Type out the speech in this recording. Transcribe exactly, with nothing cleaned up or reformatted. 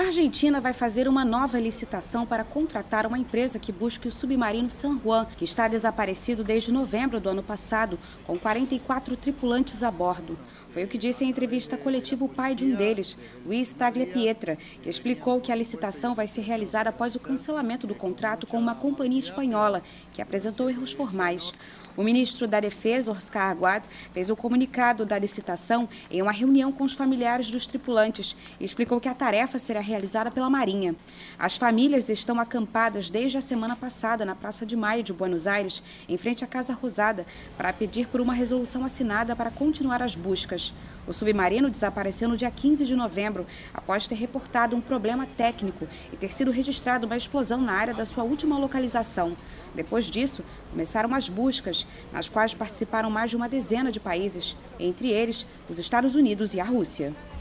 Argentina vai fazer uma nova licitação para contratar uma empresa que busque o submarino San Juan, que está desaparecido desde novembro do ano passado, com quarenta e quatro tripulantes a bordo. Foi o que disse em entrevista coletiva o pai de um deles, Luiz Tagliapietra, que explicou que a licitação vai ser realizada após o cancelamento do contrato com uma companhia espanhola, que apresentou erros formais. O ministro da Defesa, Oscar Aguad, fez o comunicado da licitação em uma reunião com os familiares dos tripulantes e explicou que a tarefa será realizada pela Marinha. As famílias estão acampadas desde a semana passada na Praça de Maio de Buenos Aires, em frente à Casa Rosada, para pedir por uma resolução assinada para continuar as buscas. O submarino desapareceu no dia quinze de novembro, após ter reportado um problema técnico e ter sido registrado uma explosão na área da sua última localização. Depois disso, começaram as buscas, nas quais participaram mais de uma dezena de países, entre eles os Estados Unidos e a Rússia.